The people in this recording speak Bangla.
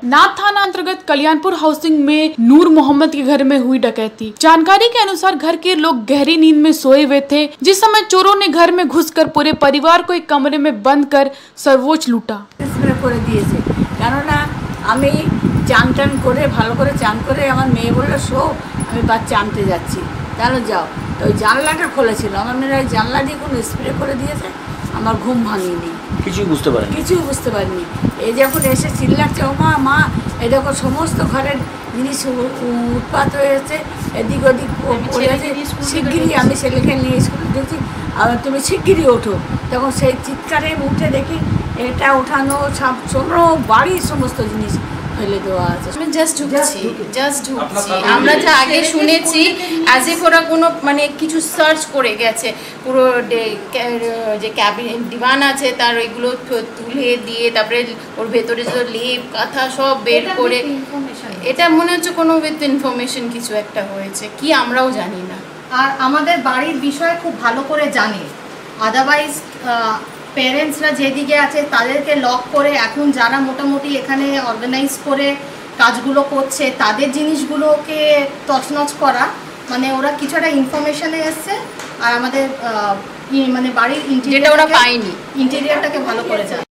नाथ थाना अंतर्गत कल्याणपुर हाउसिंग में नूर मोहम्मद के घर में हुई डकैती। जानकारी के अनुसार घर के लोग गहरी नींद में सोए हुए थे जिस समय चोरों ने घर में घुसकर पूरे परिवार को एक कमरे में बंद कर सर्वोच्च लूटा। চান টান করে ভালো করে চান করে আমার মেয়ে বলল শো আমি বাচ্চা আনতে যাচ্ছি তাহলে যাও তো ওই জানলাটা খোলেছিল আমার মেয়েরা ওই জানলা দিয়ে কোনো স্প্রে করে দিয়েছে আমার ঘুম ভাঙিনি কিছুই বুঝতে পারিনি এই যখন এসে চিল্লাচ্ছে ও মা মা এই দেখো সমস্ত ঘরের জিনিস উৎপাত হয়েছে এদিক ওদিক পড়ে আছে শিগগিরই আমি ছেলেকে নিয়ে স্কুলে দিয়েছি আর তুমি শিগগিরই ওঠো তখন সেই চিৎকারে উঠে দেখি এটা ওঠানো সব ছোটো বাড়ির সমস্ত জিনিস ফেলে দেওয়া আছে। আমি জাস্ট ঢুকছি আমরা যা আগে শুনেছি অ্যাজ ইফ ওরা কোনো মানে কিছু সার্চ করে গেছে পুরো যে ক্যাবিনেট ডিভান আছে তার ওইগুলো তুলে দিয়ে তারপরে ওর ভেতরে যে লেপ কাঁথা সব বের করে এটা মনে হচ্ছে কোনো উইথ ইনফরমেশন কিছু একটা হয়েছে কি আমরাও জানি না। আর আমাদের বাড়ির বিষয়ে খুব ভালো করে জানে আদারওয়াইজ পেরেন্টসরা যেদিকে আছে তাদেরকে লক করে এখন যারা মোটামুটি এখানে অর্গানাইজ করে কাজগুলো করছে তাদের জিনিসগুলোকে তছনছ করা মানে ওরা কিছু একটা ইনফরমেশনে এসছে আর আমাদের মানে বাড়ির ইন্টেরিয়রটাকে ভালো করে জানে।